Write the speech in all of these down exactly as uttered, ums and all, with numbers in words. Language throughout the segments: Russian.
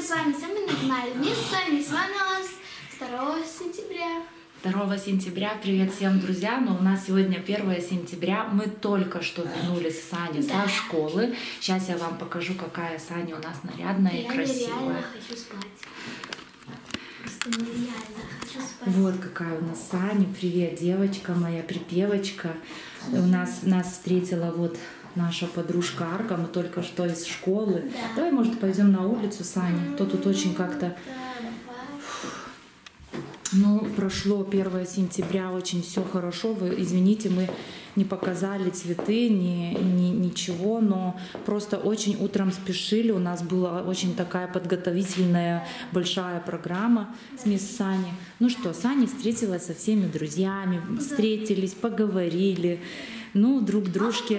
с вами Сами на канале Мисс Сами. С вами у нас второго сентября. второго сентября. Привет всем, друзья! Но у нас сегодня первое сентября. Мы только что вернулись с Саней да. со школы. Сейчас я вам покажу, какая Саня у нас нарядная я и красивая. Я реально хочу спать. Просто нереально хочу спать. Вот какая у нас Саня. Привет, девочка моя, припевочка. У нас, нас встретила вот наша подружка Арка. Мы только что из школы. Да. Давай, может, пойдем на улицу, Саня. То тут очень как-то... Ну, прошло первое сентября, очень все хорошо. Вы извините, мы не показали цветы, ни, ни, ничего, но просто очень утром спешили. У нас была очень такая подготовительная большая программа с мисс Саней. Ну что, Саня встретилась со всеми друзьями, встретились, поговорили, ну, друг дружке.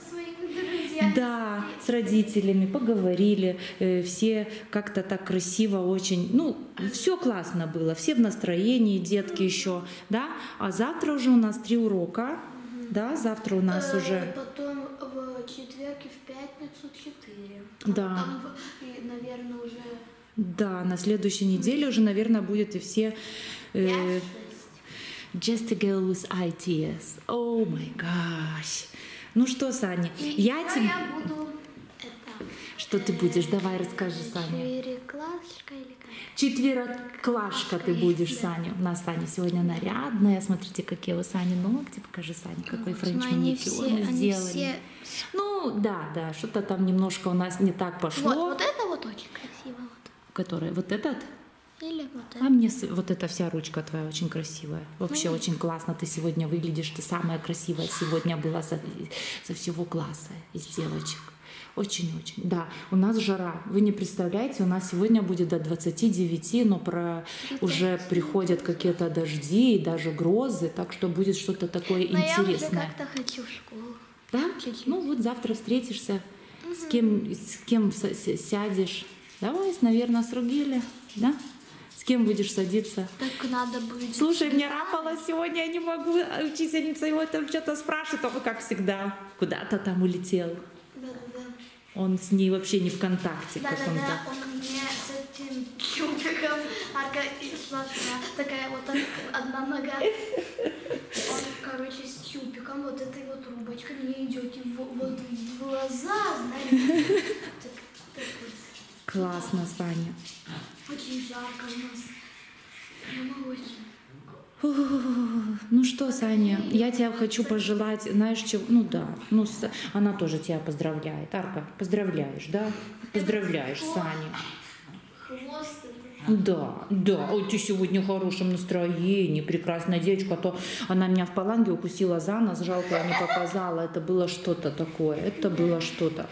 Да, с родителями поговорили, э, все как-то так красиво очень, ну, все классно было, все в настроении, детки еще, да, а завтра уже у нас три урока, да, завтра у нас уже... Потом в четверг и в пятницу четыре. Да. А потом, наверное, уже... Да, на следующей неделе уже, наверное, будет и все... Э, Just a girl with ideas. Oh my gosh. Ну что, Саня, и я тебе... Я буду... Это, что э... ты будешь? Давай расскажи, Саня. Четвероклашка или как? Четвероклашка ты будешь, да. Саня. У нас Саня сегодня нарядная. Смотрите, какие у Сани ногти. Покажи, Саня, какой вот, френч маникюр мы сделали. Все... Ну, да, да, что-то там немножко у нас не так пошло. Вот, вот это вот очень красиво. Вот. Который? Вот этот? Или вот это. А мне вот эта вся ручка твоя очень красивая. Вообще ну, очень классно ты сегодня выглядишь. Ты самая красивая сегодня была со, со всего класса из девочек. Очень-очень. Да, у нас жара. Вы не представляете, у нас сегодня будет до двадцати девяти, но про уже приходят какие-то дожди и даже грозы, так что будет что-то такое но интересное. Я уже как-то хочу в школу. Да? Чуть-чуть. Ну вот завтра встретишься, угу. с кем, с кем сядешь. Давай, наверное, с Ругели, да? С кем будешь садиться? Так надо будет. Слушай, мне Рафала сегодня, я не могу, учительница его там что-то спрашивает, а вы как всегда куда-то там улетел. Да, да, да. Он с ней вообще не в контакте да, каком-то. Да, да, он мне с этим чубиком, Арка шла, такая вот так, одна нога. Он, короче, с чубиком, вот этой вот трубочкой мне идет и вот в глаза, знаете. Классно, Саня. Очень жарко у нас. Прямо очень. Ну что, Саня, я тебя хочу пожелать, знаешь, чего? Ну да, ну она тоже тебя поздравляет. Арка, поздравляешь, да? Поздравляешь, Саня. Хвост. Да, да, ой, ты сегодня в хорошем настроении, прекрасная девочка, а то она меня в паланге укусила за нос, жалко, я не показала, это было что-то такое, это было что-то.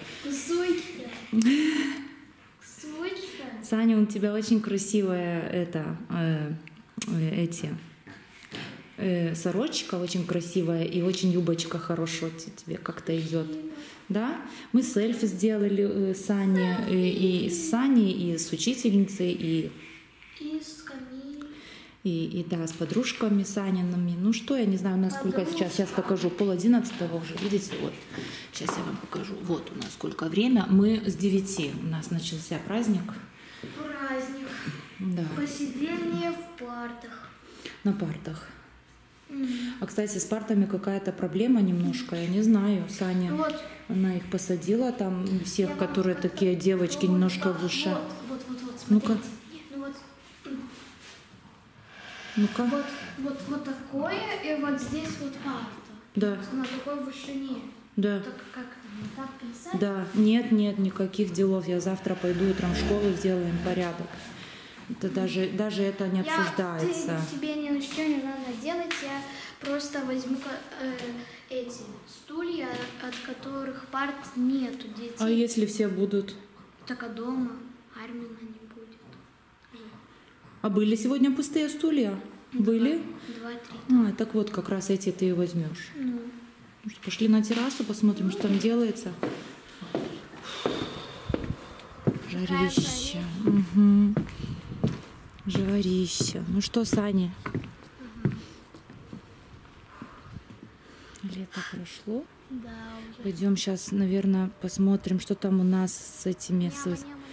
Саня, у тебя очень красивая это, э, э, эти э, сорочка очень красивая и очень юбочка хорошо тебе как-то идет, да? Мы селфи сделали э, Сане, э, и с Саней, и с учительницей, и и с Камилей. И, и да, с подружками Саниными. Ну что, я не знаю, у нас сколько сейчас, сейчас покажу, пол одиннадцатого уже, видите, вот. Сейчас я вам покажу, вот у нас сколько время. Мы с девяти, у нас начался праздник. Праздник. Да. Посидение в партах. На партах. Mm-hmm. А, кстати, с партами какая-то проблема немножко, я не знаю, Саня, вот. Она их посадила там, всех, я которые такие девочки, вот, немножко вот, выше. Вот, вот, вот, вот, ну-ка. Ну вот. Ну-ка. Вот, вот, вот такое, и вот здесь вот парта. Да. На такой вышине. Да. Так как так писать? Да, нет, нет, никаких делов. Я завтра пойду утром в школу, сделаем порядок. Это даже, даже это не обсуждается. Я, ты, тебе ничего не надо делать, я просто возьму э, эти стулья, от которых парт нету детей. А если все будут? Так а дома Армина не будет. А были сегодня пустые стулья? Два, были? Два-три. А, так вот, как раз эти ты и возьмешь. Ну. Ну что, пошли на террасу, посмотрим, что там делается. Жарище. Угу. Жарище. Ну что, Саня? Угу. Лето прошло. Да, уже. Пойдем сейчас, наверное, посмотрим, что там у нас с этими... С...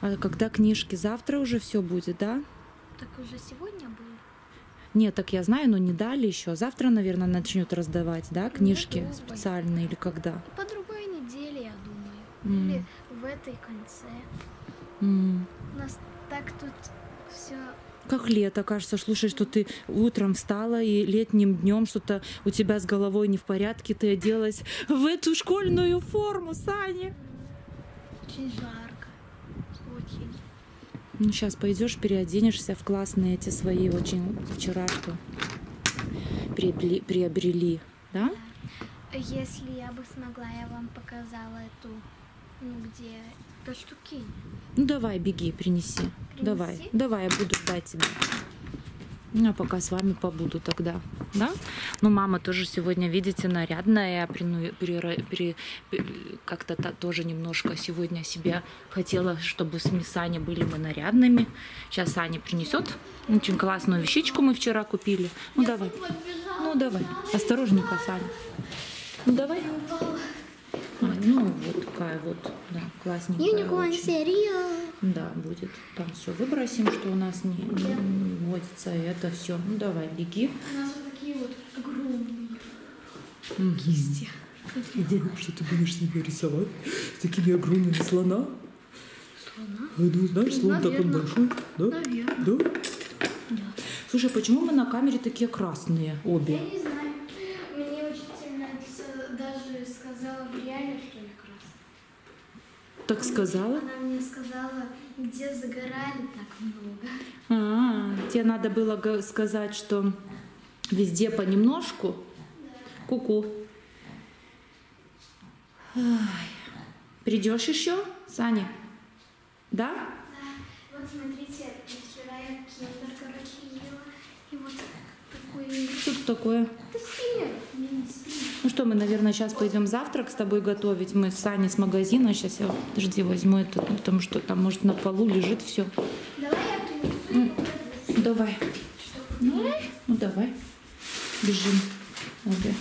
А когда книжки? Завтра уже все будет, да? Так уже сегодня было. Нет, так я знаю, но не дали еще. Завтра, наверное, начнут раздавать, да, книжки другой. специальные или когда? По другой неделе, я думаю. М. Или в этой конце. М. У нас так тут все. Как лето, кажется, слушай, что ты утром встала и летним днем что-то у тебя с головой не в порядке, ты оделась в эту школьную форму, Саня. Очень жарко. Очень. Ну, сейчас пойдешь, переоденешься в классные эти свои очень вчера что приобрели, приобрели, да? Если я бы смогла, я вам показала эту, ну где, до штуки. Ну, давай, беги, принеси. Принеси? Давай, давай, я буду ждать тебя. Я пока с вами побуду тогда, да? Ну, мама тоже сегодня, видите, нарядная. Я при, при, при, при, как-то та, тоже немножко сегодня себе хотела, чтобы с Саней были мы нарядными. Сейчас Саня принесет очень классную вещичку мы вчера купили. Ну, давай. Ну, давай. Осторожненько, Саня. Ну, давай. А, ну, вот такая вот, да, классненькая. Unicorn очень. Cereal. Да, будет. Там все выбросим, что у нас не, не, не водится. И это все. Ну, давай, беги. У нас вот такие вот огромные Мгм. кисти. Что ты будешь себе рисовать с такими огромными слона? Слона? А, ну, знаешь, слон такой Наверно. большой, да? Наверное. Да? Да. Слушай, а почему мы на камере такие красные Я обе? не знаю. Мне учительница даже сказала в реале, что я красная. Так сказала? Она мне сказала, где загорали так много. А, тебе надо было га- сказать, что везде понемножку. Ку-ку. Ай. Придешь еще, Саня? Да? Да. Вот смотрите, вчера я киндер, короче, ела. И вот такой... Что тут такое? Это спиннер. Мини-спиннер. Ну что, мы, наверное, сейчас пойдем завтрак с тобой готовить. Мы с Саней с магазина. Сейчас я, подожди, возьму это, потому что там, может, на полу лежит все. Давай я принесу и покажу. Давай. Ну, ну давай. Бежим обе.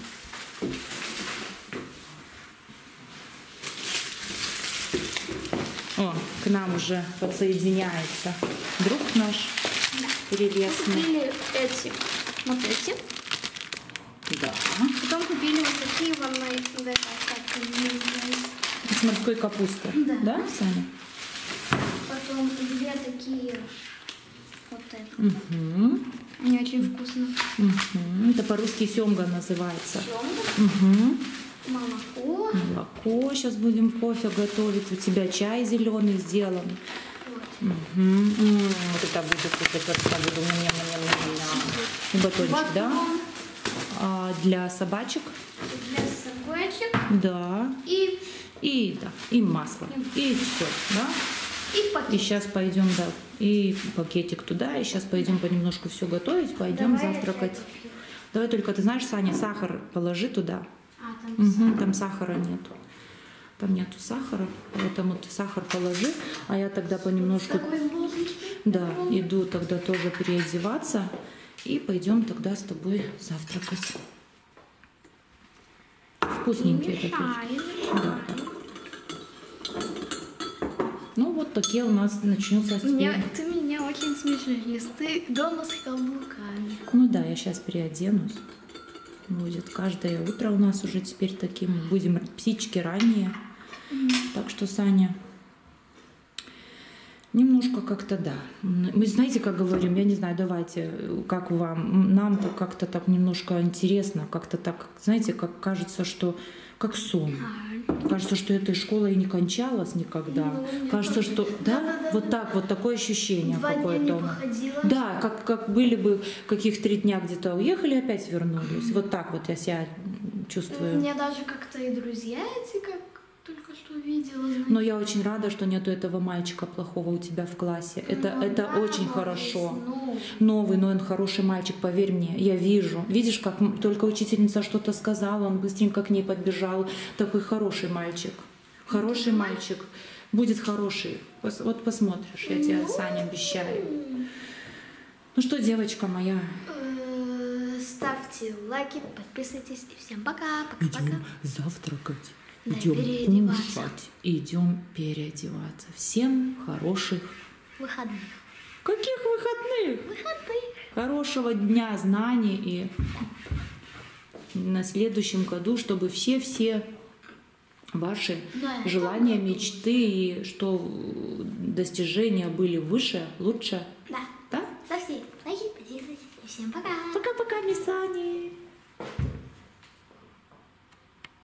О, к нам уже подсоединяется друг наш прелестный. Купили эти, вот эти. Да. Потом купили вот такие вам на их вот это, как они называются. С морской капустой. Да. Да, Саня? Потом две такие вот это. Угу. Они очень вкусно. Угу. Это по-русски семга называется. Семга, Угу. молоко. Молоко. Сейчас будем кофе готовить. У тебя чай зеленый сделан. Вот. Угу. М, Вот это буду кушать, вот это буду. И батончик, да? Батон А для собачек? для собачек. Да. И, И да. И масло. И все, да? и И пакет. сейчас пойдем, да, и пакетик туда, и сейчас пойдем понемножку все готовить, пойдем Давай я завтракать. чай попью. Давай только, ты знаешь, Саня, сахар положи туда. А, там Мгм, там сахара нету. Там нету сахара, поэтому ты сахар положи, а я тогда понемножку, такой булочки. да, иду тогда тоже переодеваться, и пойдем тогда с тобой завтракать. Вкусненькие такие. Да. Ну вот такие у нас начнутся Меня, теперь. ты меня очень смешишь. Ты дома с каблуками. Ну да, я сейчас переоденусь. Будет каждое утро у нас уже теперь таким. Будем птички ранее. Так что, Саня, немножко как-то да. Мы, знаете, как говорим, я не знаю, давайте, как вам, нам-то как-то так немножко интересно, как-то так, знаете, как кажется, что как сон. Кажется, что этой школа и не кончалась никогда. Ну, мне Кажется, тоже. что, да, Да-да-да. вот так, вот такое ощущение Два дня какое-то. не у нас. походила. Да, как, как были бы каких три дня где-то уехали, опять вернулись. Вот так вот я себя чувствую. Мне даже как-то и друзья эти, как только что видела. знаете. Но я очень рада, что нету этого мальчика плохого у тебя в классе. Это, Ну это да, очень вот хорошо. есть, ну, Новый, но он хороший мальчик, поверь мне. Я вижу. Видишь, как м- только учительница что-то сказала, он быстренько к ней подбежал. Такой хороший мальчик. Хороший мальчик. Будет хороший. Пос- Вот посмотришь, я тебе, Саня, обещаю. Ну что, девочка моя, э, ставьте лайки, подписывайтесь и всем пока, пока-пока. Идем завтракать. Да, идем переодеваться. кушать. Идем переодеваться. Всем хороших. Выходных. Каких выходных? Выходных. Хорошего дня знаний и на следующем году, чтобы все-все ваши Да, желания, это году. мечты и что достижения были выше, лучше. Да. Да? Ставьте лайки, подписывайтесь. И всем пока. Пока-пока, Мисани.